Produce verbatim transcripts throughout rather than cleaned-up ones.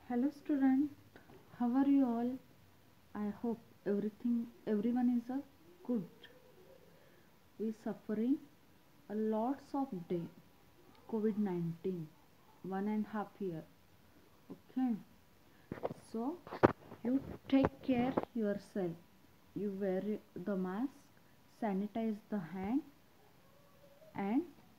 Hello student, how are you all? I hope everything everyone is a good. We suffering a lots of day COVID nineteen one and half year. Okay, so you take care yourself. You wear the mask, sanitize the hand, and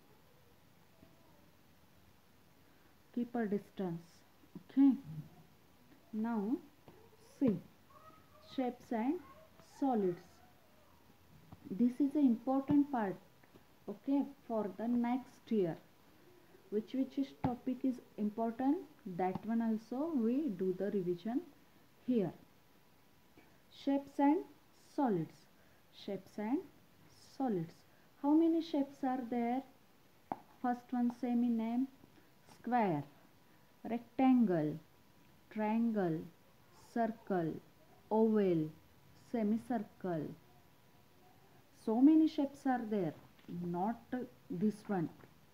keep a distance. Okay, now see shapes and solids. This is an important part, okay, for the next year. Which which is topic is important, that one also we do the revision here. Shapes and solids. Shapes and solids. How many shapes are there? First one, same in name: square, rectangle, triangle, circle, oval, semicircle. So many shapes are there, not this one,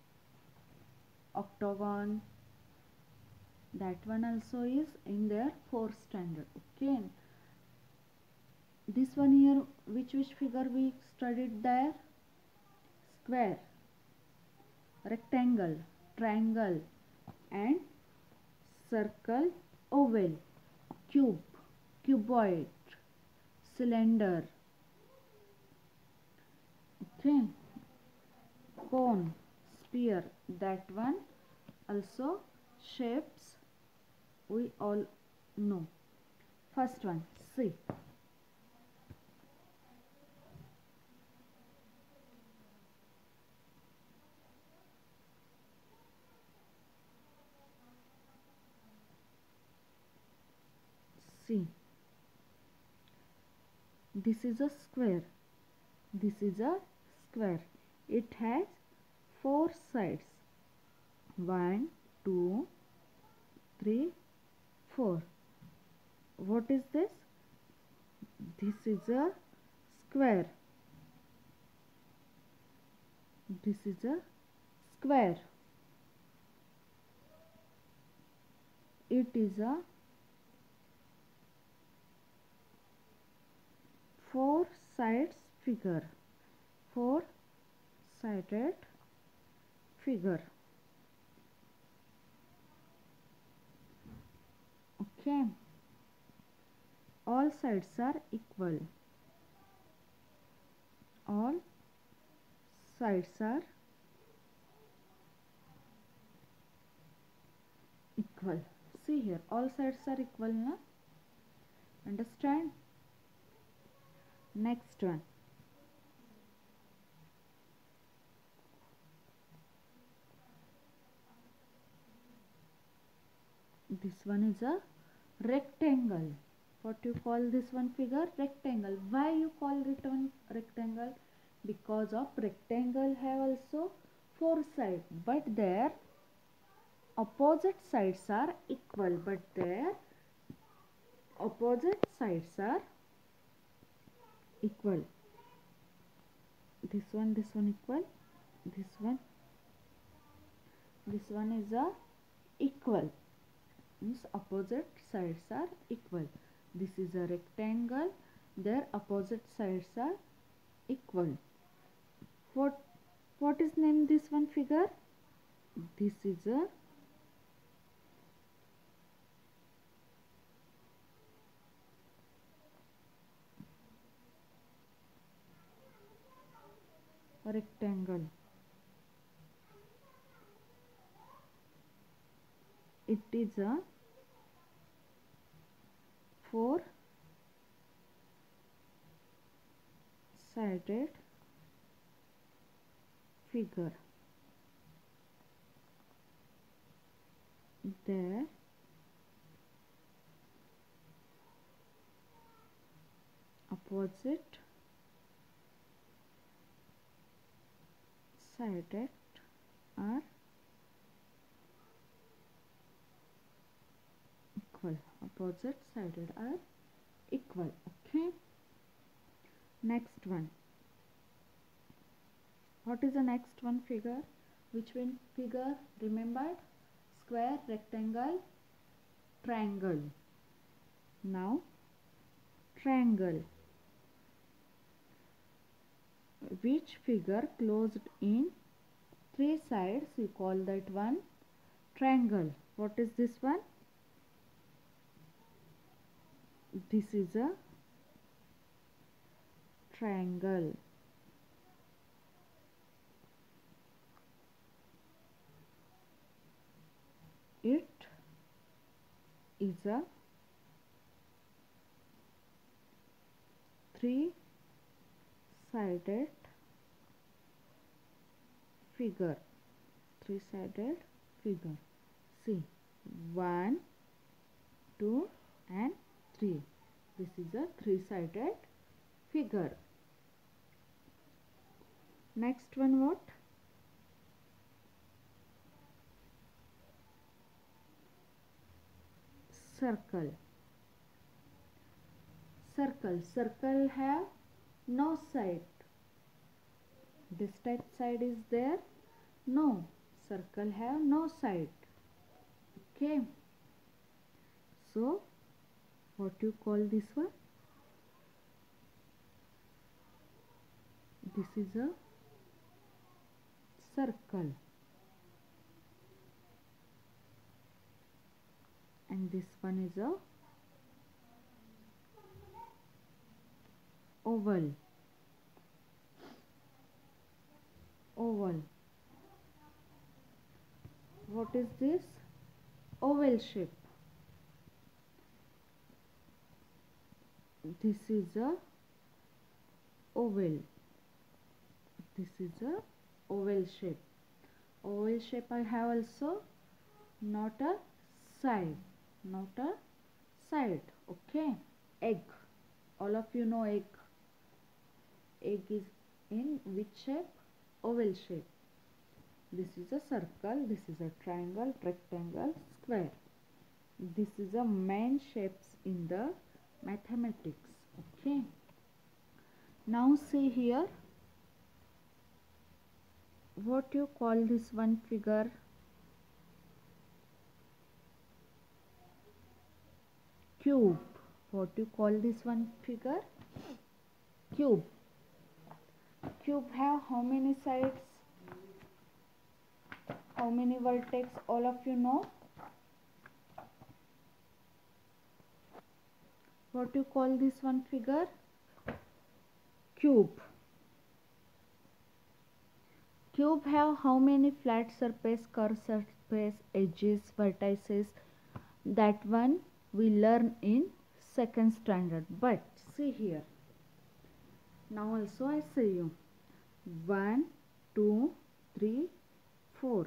octagon. That one also is in their fourth standard. Okay, this one here, which which figure we studied there? Square, rectangle, triangle, and circle, oval, cube, cuboid, cylinder. Okay, cone, sphere. That one also shapes we all know. First one, see. See, this is a square. This is a square. It has four sides. One, two, three, four. What is this? This is a square. This is a square. It is a four sides figure. Four sided figure. Okay, all sides are equal. All sides are equal. See here, all sides are equal, na? Understand? Next one. This one is a rectangle. What you call this one figure? Rectangle. Why you call it one rectangle? Because of rectangle have also four sides, but their opposite sides are equal. But their opposite sides are equal. This one, this one equal. This one, this one is a equal. Means opposite sides are equal. This is a rectangle. Their opposite sides are equal. What what is named this one figure? This is a rectangle. It is a four sided figure. Their opposite sided are equal. Opposite sided are equal. Okay, next one. What is the next one figure? Which one figure? Remembered? Square, rectangle, triangle. Now triangle. Which figure closed in three sides? We call that one triangle. What is this one? This is a triangle. It is a three-sided figure. Three-sided figure. See, one, two, and three. This is a three-sided figure. Next one, what? Circle. Circle. Circle have no side. This type side is there? No. Circle have no side. Okay. So, what you call this one? This is a circle. And this one is a oval. Oval. What is this? Oval shape. This is a oval. This is a oval shape. Oval shape I have also, not a side. Not a side. Okay. Egg. All of you know egg. Egg is in which shape? Oval shape. This is a circle. This is a triangle, rectangle, square. This is a main shapes in the mathematics. Okay. Now see here. What you call this one figure? Cube. What you call this one figure? Cube. Cube have how many sides? How many vertex? All of you know? What you call this one figure? Cube. Cube have how many flat surface, curved surface, edges, vertices? That one we learn in second standard. But see here. Now also I say you. One, two, three, four,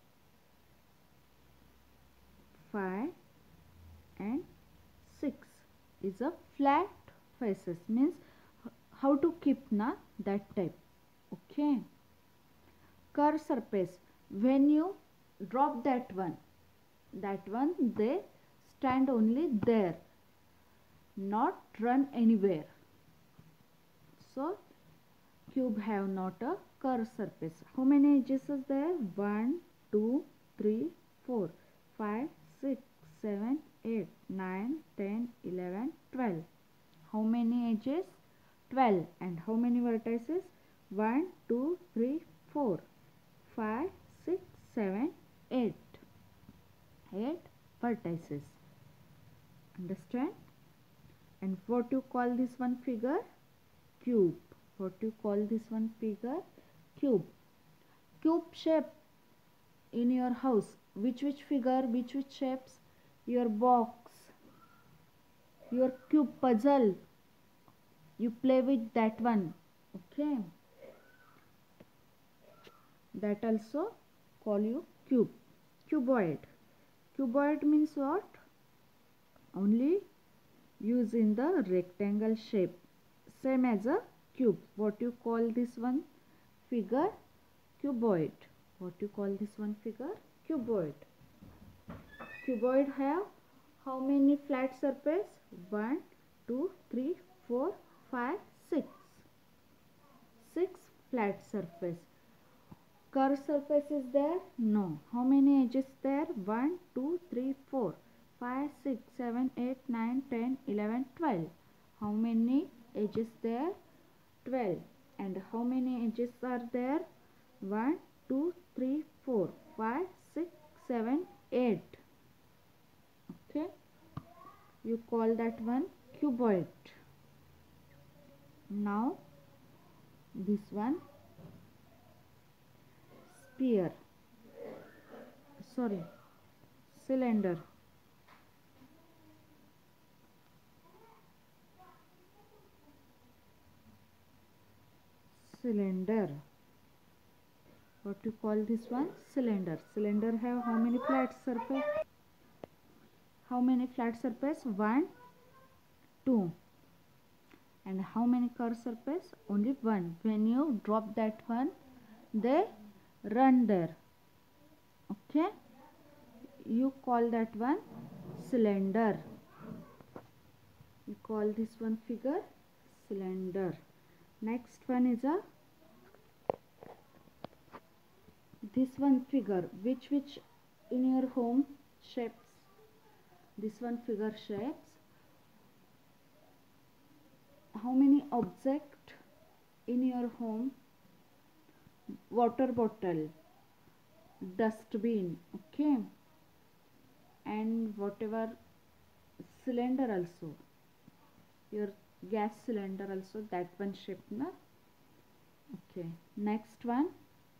five, and six is a flat faces. Means how to keep na that type. Okay. Curved surface. When you drop that one, that one they stand only there, not run anywhere. So cube have not a curved surface. How many edges is there? One, two, three, four, five, six, seven, eight, nine, ten, eleven, twelve. How many edges? Twelve. And how many vertices? One, two, three, four, five, six, seven, eight. Eight vertices. Understand? And what you call this one figure? Cube. What you call this one figure? Cube. Cube shape in your house. Which which figure? Which which shapes? Your box. Your cube puzzle. You play with that one. Okay. That also call you cube. Cuboid. Cuboid means what? Only use in the rectangle shape. Same as a cube. What you call this one figure? Cuboid. What you call this one figure? Cuboid. Cuboid have how many flat surface? One, two, three, four, five, six. Six flat surface. Curved surface is there? No. How many edges there? One, two, three, four, five, six, seven, eight, nine, ten, eleven, twelve. How many edges there? twelve. And how many edges are there? one, two, three, four, five, six, seven, eight. Okay. You call that one cuboid. Now this one sphere. Sorry, cylinder. Cylinder. What you call this one? Cylinder. Cylinder have how many flat surface? How many flat surface? One, two. And how many curved surface? Only one. When you drop that one, they run there. Okay. You call that one cylinder. You call this one figure cylinder. Next one is a this one figure. Which which in your home shapes? This one figure shapes. How many object in your home? Water bottle, dustbin, okay, and whatever cylinder also, your gas cylinder also, that one shape, na? Okay. Next one,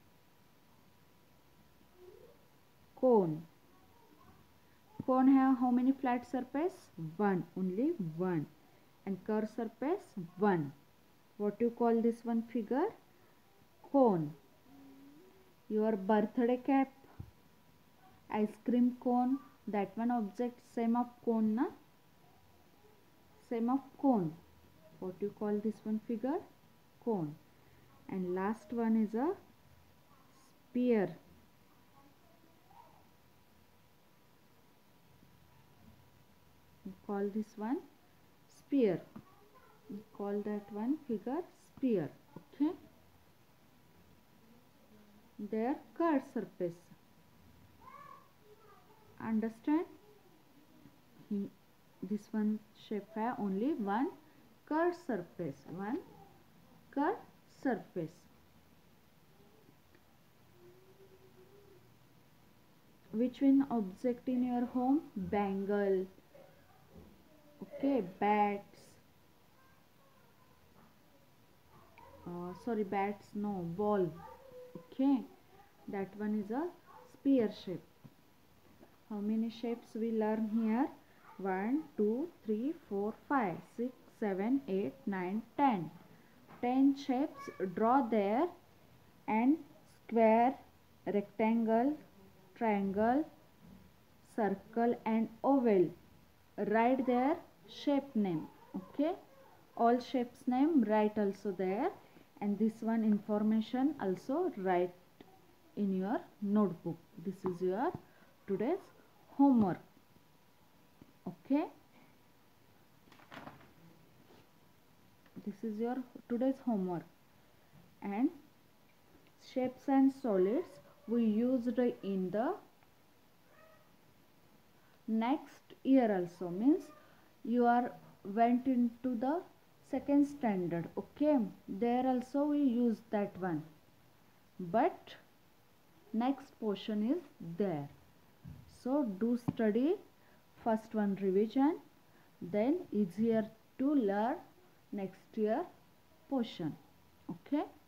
cone. Cone have how many flat surface? One, only one. And curved surface? One. What you call this one figure? Cone. Your birthday cap, ice cream cone, that one object same of cone, na? Same of cone. What you call this one figure? Cone. And last one is a sphere. You call this one sphere. You call that one figure sphere. Okay. Their curved surface. Understand? He, this one shape have only one curved surface. One curved surface. Which one object in your home? Bangle. Okay, bats. Uh, sorry, bats. No, ball. Okay, that one is a sphere shape. How many shapes we learn here? one, two, three, four, five, six, seven, eight, nine, ten. ten shapes draw there, and square, rectangle, triangle, circle and oval. Write their shape name. Okay, all shapes name write also there, and this one information also write in your notebook. This is your today's homework. Okay, this is your today's homework. And shapes and solids we used in the next year also, means you are went into the second standard. Okay, there also we use that one, but next portion is there. So do study first one revision, then easier to learn next year portion. Okay.